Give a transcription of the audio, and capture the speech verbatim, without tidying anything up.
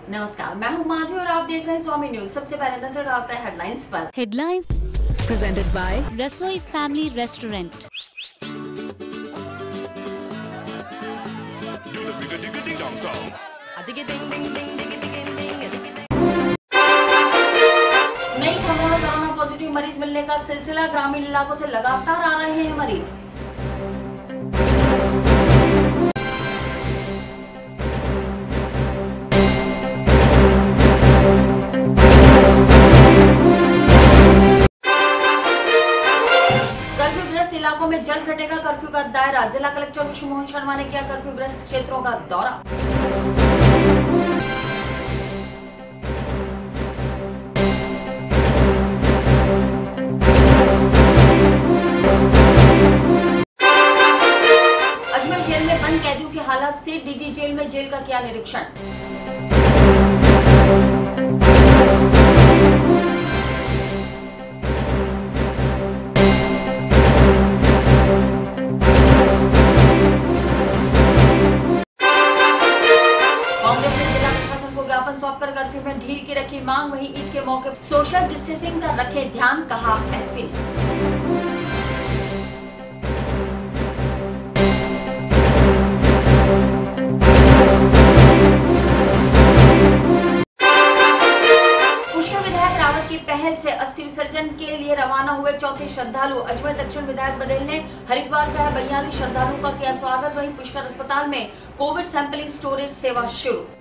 नमस्कार, मैं हूं माधवी और आप देख रहे हैं स्वामी न्यूज। सबसे पहले नजर डालते हैं हेडलाइंस पर। Headlines presented by Rasoi family restaurant. नई खबर में कोरोना पॉजिटिव मरीज मिलने का सिलसिला, ग्रामीण इलाकों से लगातार आ रहे हैं मरीज। कर्फ्यूग्रस्त इलाकों में जल्द घटेगा कर्फ्यू का दायरा, जिला कलेक्टर विष्णु मोहन शर्मा ने किया कर्फ्यूग्रस्त क्षेत्रों का दौरा। अजमेर जेल में बंद कैदियों की हालत स्थिर, डीजी जेल में जेल का किया निरीक्षण। ज्ञापन सौंपकर कर्फ्यू में ढील की रखी मांग, वहीं ईद के मौके सोशल डिस्टेंसिंग का रखे ध्यान, कहा एसपी ने। पुष्कर विधायक रावत की पहल से अस्थि विसर्जन के लिए रवाना हुए चौथे श्रद्धालु। अजमेर दक्षिण विधायक बदेल ने हरिद्वार से बयालीस श्रद्धालुओं का किया स्वागत, वहीं पुष्कर अस्पताल में कोविड सैंपलिंग स्टोरेज सेवा शुरू।